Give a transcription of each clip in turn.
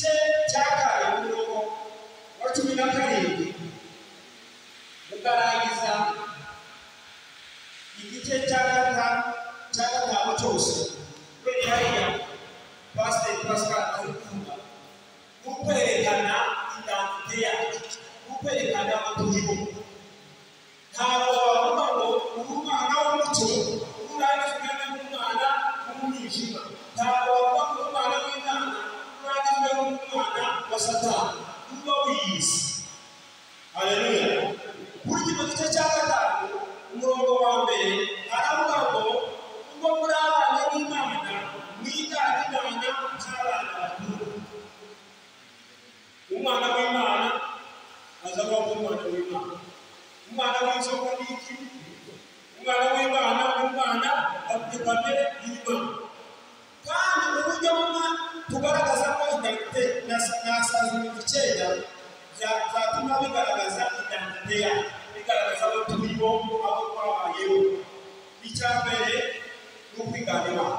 cya karindwi wa 17 ukarangiza igice cya gatanu cyose kubera hariya Pastor Pascal ari kuvuga ukwerekana identite yacu, ukwerekana amaturiho. Ntabwo wavuga ngo umwana w'umuco urangizwe n'umwana w'umwijima, ntabwo wavuga ngo umwana w'Imana urangizwe n'umwana wa Satani, uba wiyizi. Haleluya. Kuri kino gice cya gatanu umurongo wa mbere aravuga ngo ubwo muri abana b'Imana mwigana Imana nk'abana bakuru. Umwana w'Imana azaba umwana w'Imana. Umwana w'inzoka n'iki? Umwana w'Imana, umwana afite kamere y'Imana. Kandi uburyo bumwe tugaragaza ko identite nasaza mu gicenda zatuma bigaragaza identite yacu, bigaragaza abo turibo, abo twabayeho. Icya mbere ni ukwigana Imana.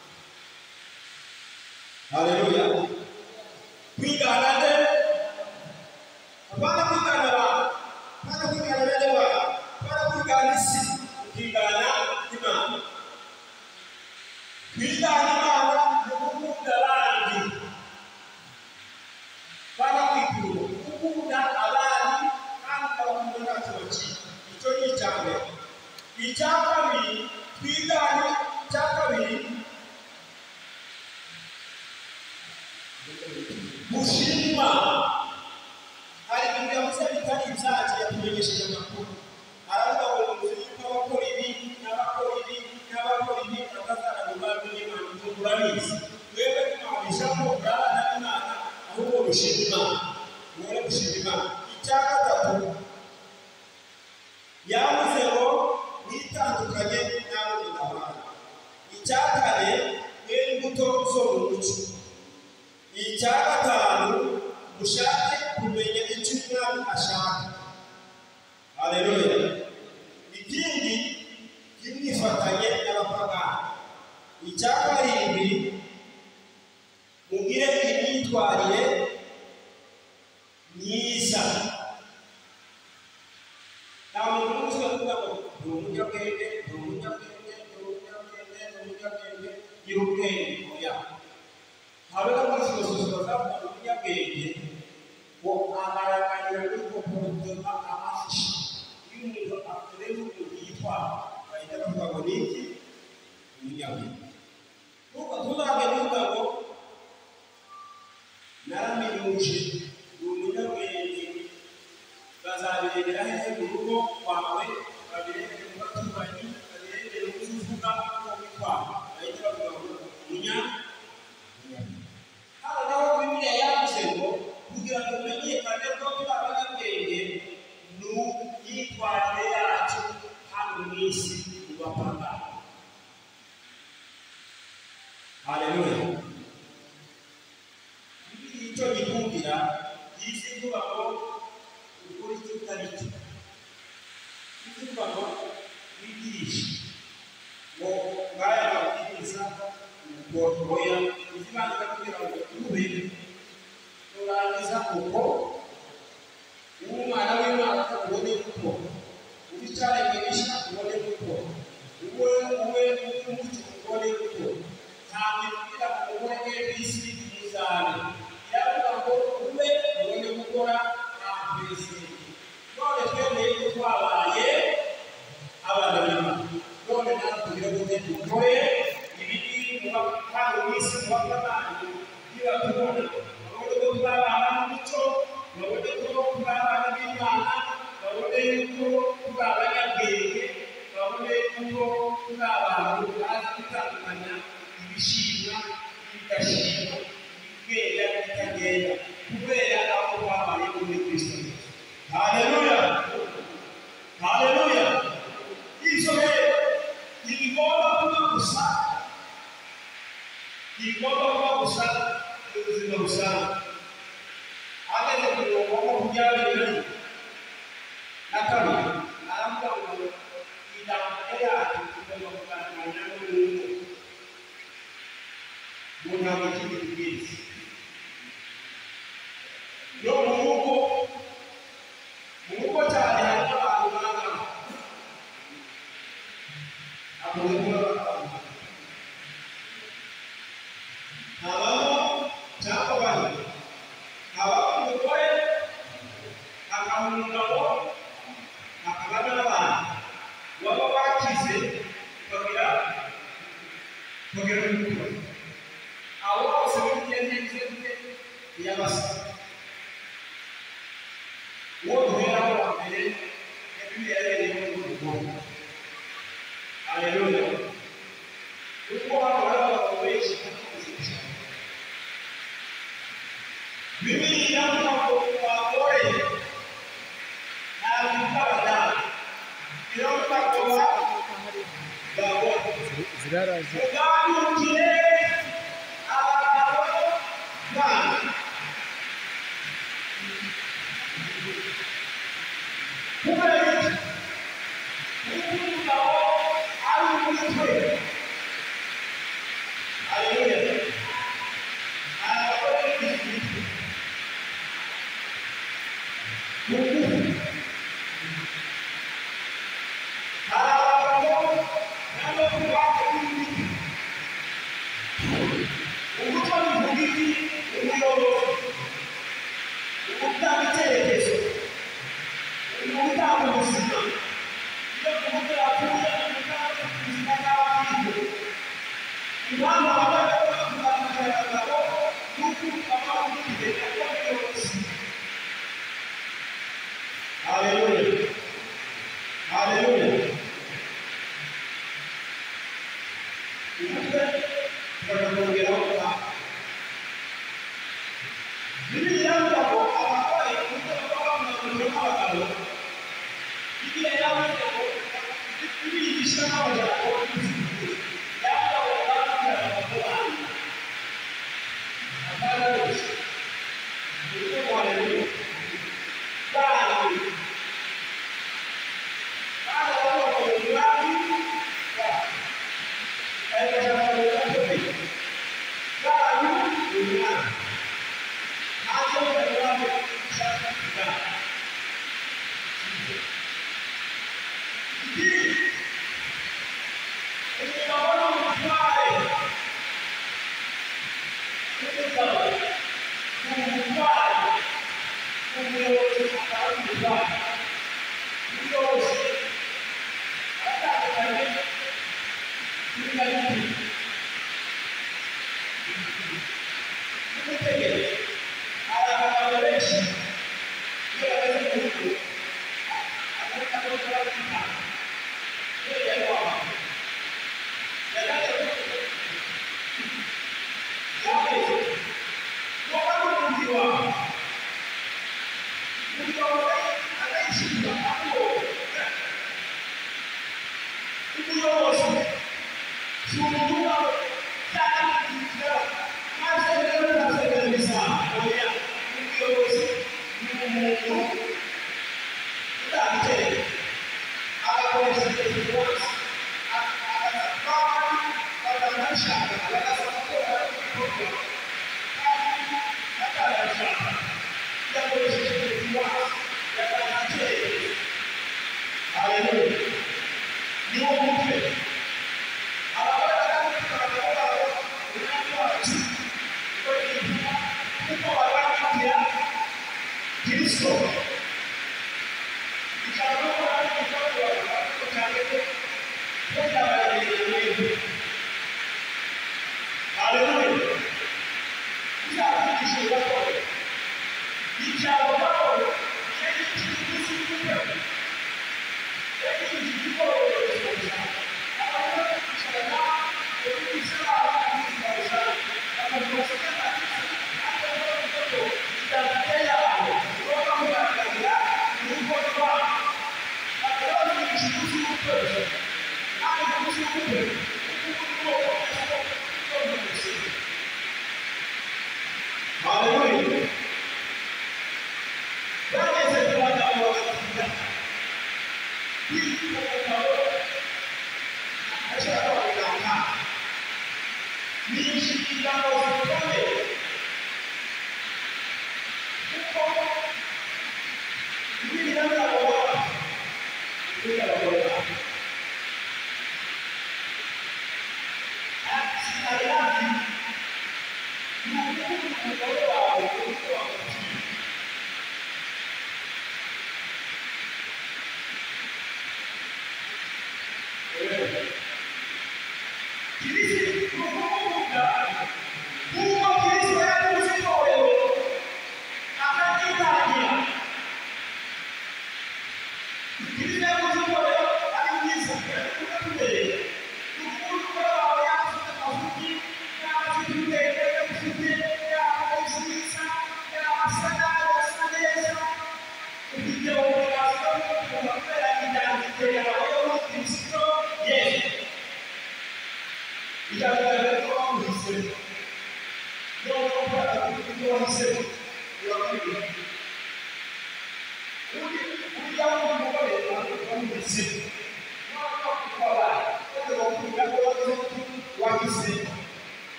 Haleluya. Kwigana nde? Abana kwigana abantu, abana kwigana bene wabo, abana kwigana isi, kwigana Imana. Kwigana Imana ni ugukunda abandi. Abana kwigana, gukunda abandi kandi ukabakunda ntacyo bakiri. Icyo ni icya mbere. Icya kabiri, kwigana icya kabiri gushima. Hari ibintu yavuze bitari ibyacu yatumenyesheje amakuru. Aravuga ngo muziriko abakora ibi n'abakora ibi n'abakora ibi batazaraguma n'Imana. Ibyo murabizi. Twebwe tumamisha ko urabana n'Imana ahubwo gushima Imana. Ubone gushima Imana. Icya gatatu yavuze ngo mwitandukanye n'abo mudahana. Icya kane imbuto zo mu muco. Icya gatanu mushake kumenya icyo Umwami ashaka. Haleluya. Ikindi kimwifatanye n'abapagani. Icya karindwi mugire imyitwarire myiza. Nta muntu uzi kuvuga ngo ni umunyabwenge, ni umunyabwenge, ni umunyabwenge, ni umunyabwenge, gira ubwenge. Oya. Habera muri filosofi bazavuga umunyabwenge ngo agaragarira n'ubwo porotoma amafisha. Iyo umuntu akoreye umuntu yitwara bahita bavuga ngo ni iki? Umunyabwenge. Nuko tuzabe tuvuga ngo naramenyuje ni umunyabwenge, bazabirebera hehe mu rugo rwawe, babirebere mu baturanyi, babirebere mu byo uvuga uko witwara. Bahita bavuga ngo umunyabwenge. Hano naho Bibiliya yavuze ngo kugira ngo tumenyekane ko turi abanyabwenge ni imyitwarire yacu hano mu isi mu bapagani. Haleluya. Icyo gikundira yizi kuba ngo ukuri icyo utari cyo. Kuvuga ngo wigirishe ngo ngaya mabwiriza oya uzibanga kugira ngo ube urangiza uko umwana w'Imana ubone uko ubicare mwigisha ubone uko uwe umuti ubone uko ntabwo kugira ngo ubone bisi muzane yavuga ngo ube ubone gukora bisi. None twebwe twabaye abana b'Imana, none natwe tugira ngo dukore hano mu isi mu bapagani niba tubona babone ko turi abana b'umuco, babone ko turi abana b'Imana, babone ko turi abanyabwenge, babone ko turi abantu bazi gutandukanya ibishimwa n'ibidashimwa, ibigenda n'ibitagenda kubera aho twabaye muri Kristo. Haleluya. Haleluya. Ibyo rero ntibigomba kuba gusa, igomba kuba gusa ubuzima busanzwe. Ageze ku mirongo makumyabiri na kabiri aravuga ngo identite yacu igomba kugaragara n'umuntu. Mu ntabwo ikindi tubwiriza aba umugore akaba umugabo akaba n'abana baba bakize bagira umukuru abo bose b'ingenzi yabasa uwo duhera wa mbere Bibiliya yaremye urukundo. Haleluya. Uko abantu benshi bakoze Bibiliya ntabwo bagore ntabwo abana iyo bakoza bagore ziraraje ugandukire abagabo bana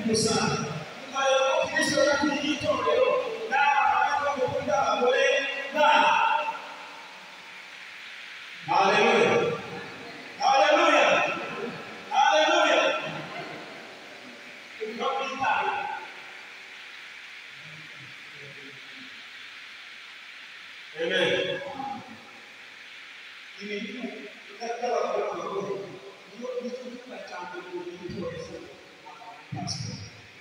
gusa ukareba ko Kristo yagiye itorero n'abantu bakunda abagore babo. Haleluya, haleluya, haleluya. Amen. Ini kita berdoa untuk macam itu pastor.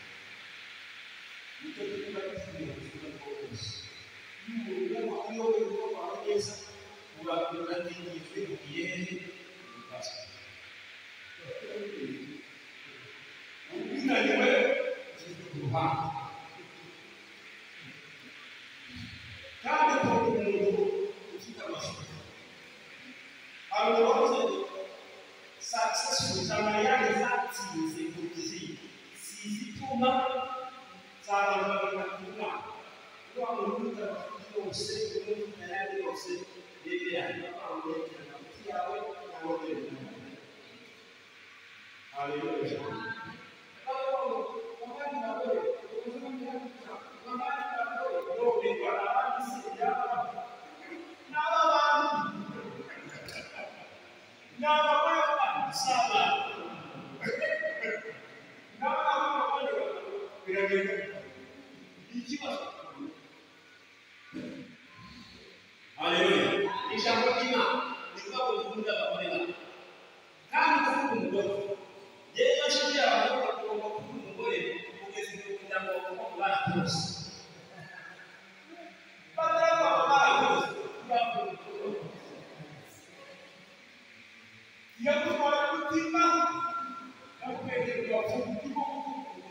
Itu kita sudah fokus. Ini waktu itu orang Yesus buat berarti itu dia pastor. Mungkin ada Tuhan. Cada mundo fica mais. Agora, successful trabalhar exato se produzir. Se toma, sabe o que é. Eu amo muito a você, eu quero você. Ele é a minha que a outra. Aleluia. Aleluia. E já vou queimar. Depois eu vou mudar a panela. Cada um mudou. E aí eu cheguei a hora que eu vou mudar, porque se eu mudar eu vou mudar a cruz. Para a cruz. E eu vou falar com o Timão. Eu vou pedir o Timão.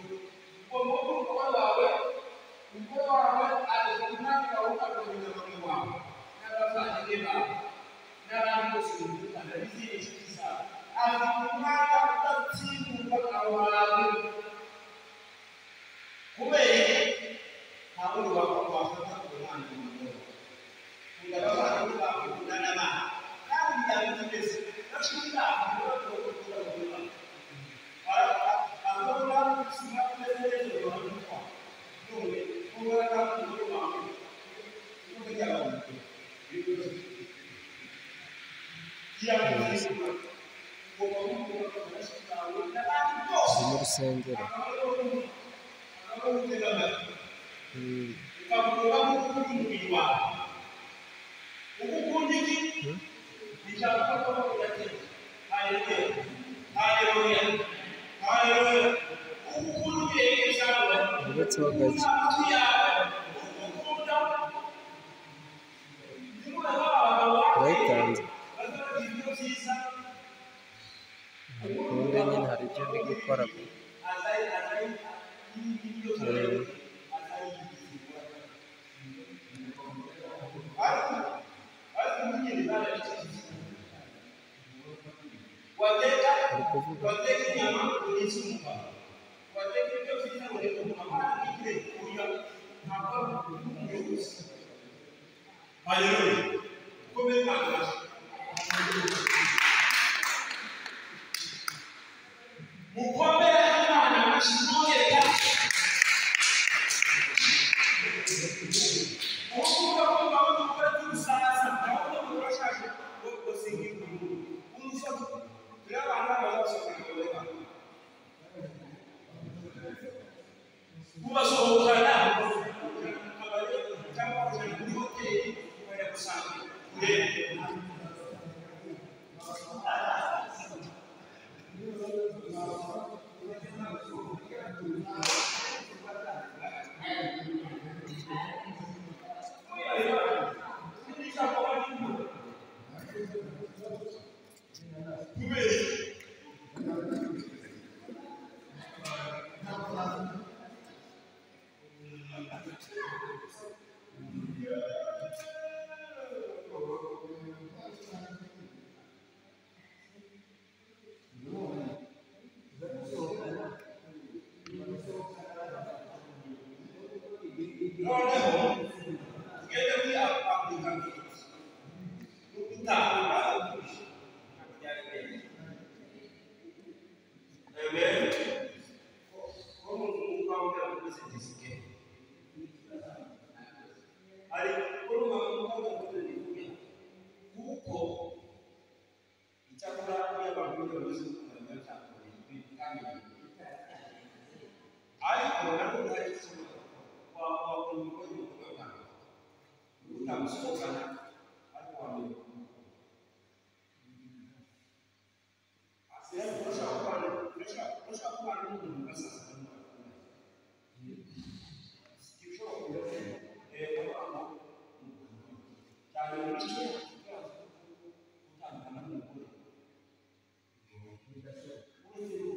Urusengero uretse wagaki urayitanze ubundi nyine hari ibyo ndi gukora Aleluia. Como é que gusohokana ariko wamenya urashaka kubana n'umuntu ugasaza cyane muri cyo gutandukana n'umugore uretse